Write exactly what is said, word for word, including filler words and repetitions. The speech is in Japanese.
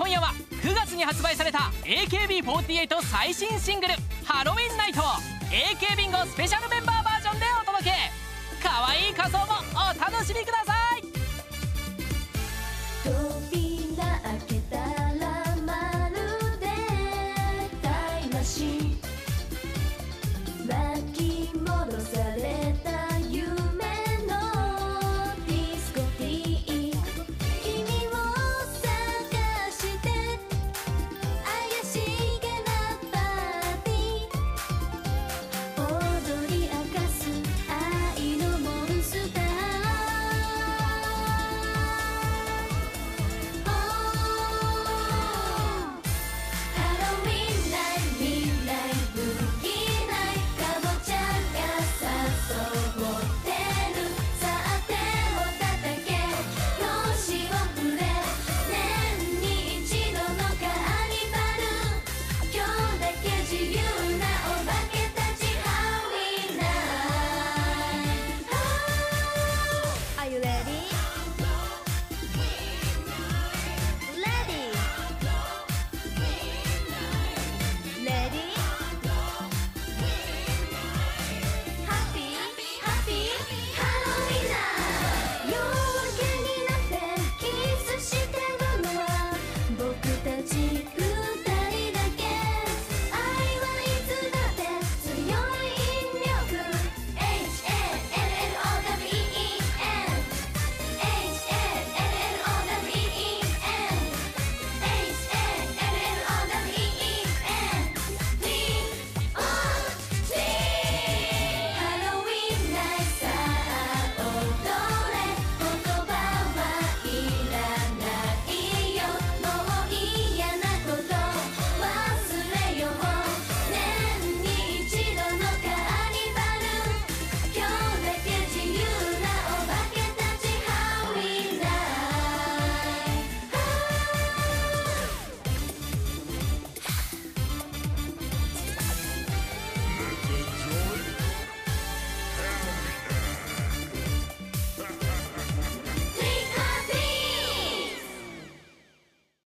今夜はくがつに発売された エーケービーフォーティーエイト 最新シングル「ハロウィンナイト」を エーケービンゴスペシャルメンバーバージョンでお届け。可愛い仮装もお楽しみください。